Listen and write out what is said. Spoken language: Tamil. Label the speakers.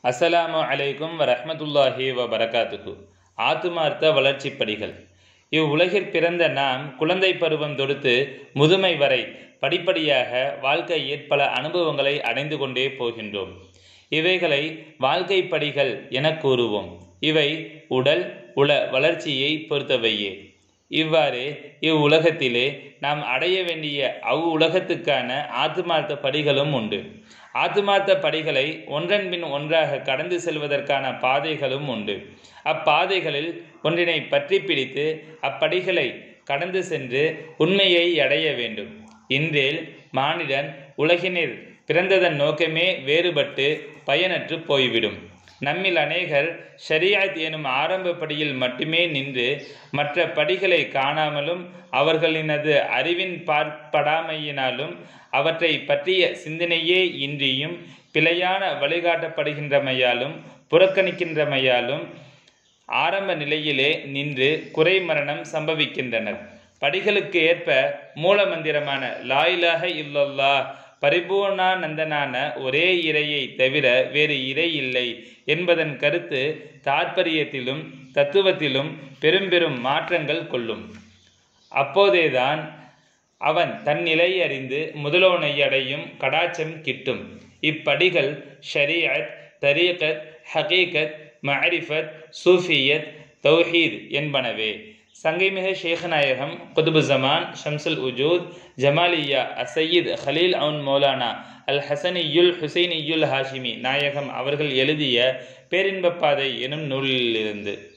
Speaker 1: அஸ்ஸலாமு அலைக்கும் வரஹ்மத்துல்லாஹி வபரகாத்துஹு. ஆத்துமார்த்த வளர்ச்சி படிகள். இவ்வுலகிற் பிறந்த நாம் குழந்தை பருவம் தொடுத்து முதுமை வரை படிப்படியாக வாழ்க்கையில் பல அனுபவங்களை அடைந்து கொண்டே போகின்றோம். இவைகளை வாழ்க்கை படிகள் என கூறுவோம். இவை உடல் உள வளர்ச்சியை பொறுத்தவையே. இவ்வாறு இவ்வுலகத்திலே நாம் அடைய வேண்டிய அவ்வுலகத்துக்கான ஆத்துமார்த்த படிகளும் உண்டு. ஆத்துமார்த்த படிகளை ஒன்றன் பின் ஒன்றாக கடந்து செல்வதற்கான பாதைகளும் உண்டு. அப்பாதைகளில் ஒன்றினை பற்றி பிடித்து அப்படிகளை கடந்து சென்று உண்மையை அடைய வேண்டும். இன்றேல் மானிடன் உலகினில் பிறந்ததன் நோக்கமே வேறுபட்டு பயனற்று போய்விடும். நம்மில் அநேகர் ஷரீஅத் எனும் ஆரம்ப படியில் மட்டுமே நின்று மற்ற படிகளை காணாமலும் அவர்களினது அறிவின் பார்ப்படாமையினாலும் அவற்றை பற்றிய சிந்தனையே இன்றியும் பிழையான வழிகாட்டப்படுகின்றமையாலும் புறக்கணிக்கின்றமையாலும் ஆரம்ப நிலையிலே நின்று குறை மரணம் சம்பவிக்கின்றனர். படிகளுக்கு ஏற்ப மூல மந்திரமான லா இலாஹ இல்லல்லாஹ் பரிபூர்ணானந்தனான ஒரே இறையை தவிர வேறு இறை இல்லை என்பதன் கருத்து தாற்பரியத்திலும் தத்துவத்திலும் பெரும் மாற்றங்கள் கொள்ளும். அப்போதேதான் அவன் தன் நிலை அறிந்து முதலோனை அடையும் கடாட்சம் கிட்டும். இப்படிகள் ஷரீஅத், தரீகத், ஹகீகத், மஅரிஃபத், சூஃபியத், தௌஹீத் என்பனவே. சங்கைமிகு ஷேഖநாயகம் குதுபு ஜமான் ஷம்சுல் உஜூத் ஜமாலியா அசையீத் ஹலீல் அவுன் மௌலானா அல் ஹசனியுல் ஹுசைனியுல் ஹாஷிமி நாயகம் அவர்கள் எழுதிய பேரின்பப்பாதை எனும் நூலிலிருந்து.